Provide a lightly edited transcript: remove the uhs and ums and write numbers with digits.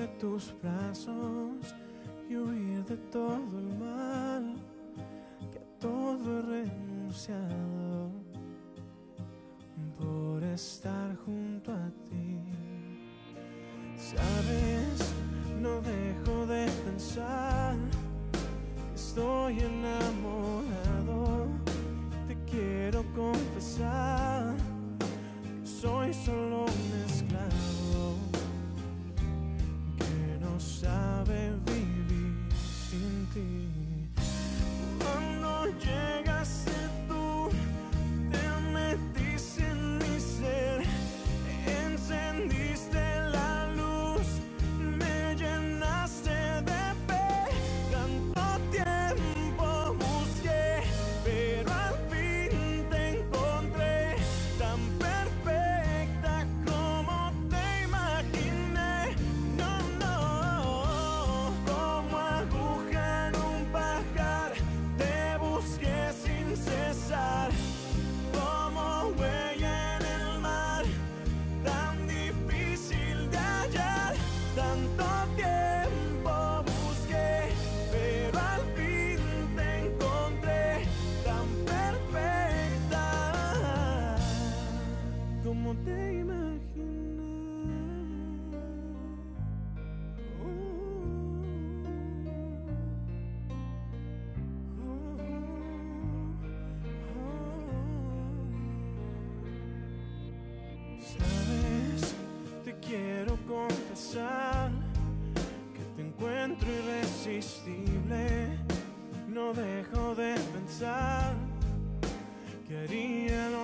tus brazos y huir de todo el mal, que a todo he renunciado por estar junto a ti. Sabes, no dejo de pensar que estoy enamorado. Te quiero confesar que soy solo un esclavo que no sabe vivir sin ti. Cuando llegaste tú, te metiste en mi ser, encendiste la luz, me llenaste de fe. Tanto tiempo busqué, pero al fin te encontré, tan perfecta como te imaginé. No, no, como aguja en un pajar, te busqué sin cesar, como huella en el mar, tan difícil de hallar. Tanto tiempo busqué, pero al fin te encontré, tan perfecta como te imaginé. Sabes, te quiero confesar que te encuentro irresistible. No dejo de pensar que haría lo